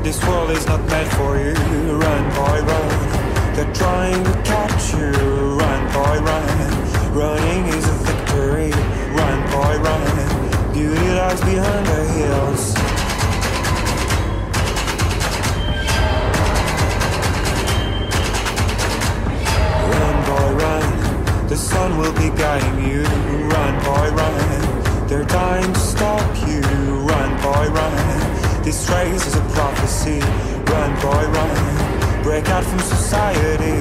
This world is not meant for you. Run, boy, run. They're trying to catch you. Run, boy, run. Running is a victory. Run, boy, run. Beauty lies behind the hills. Run, boy, run. The sun will be guiding you. Run, boy, run. They're dying to stop you. Run, boy, run. This race is a prophecy. Run, boy, run. Break out from society.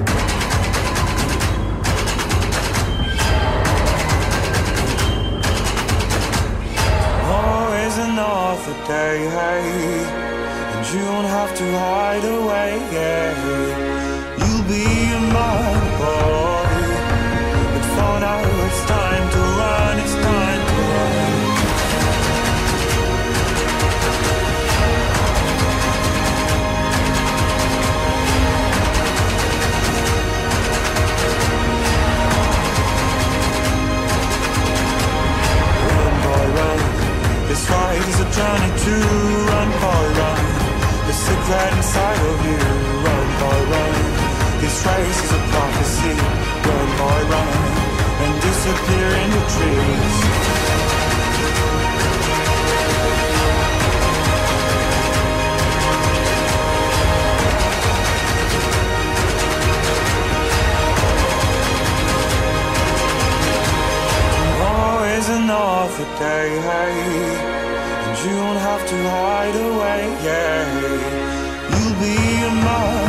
Always another day, hey, and you don't have to hide away, yeah. You'll be a man, boy, but for now it's time to run, it's time to run. This fight is a journey to run, boy, run. The secret inside of you, run, boy, run. This race is a prophecy, run, boy, run. And disappear in the trees. Always another day, hey, and you don't have to hide away, yeah. You'll be a mother.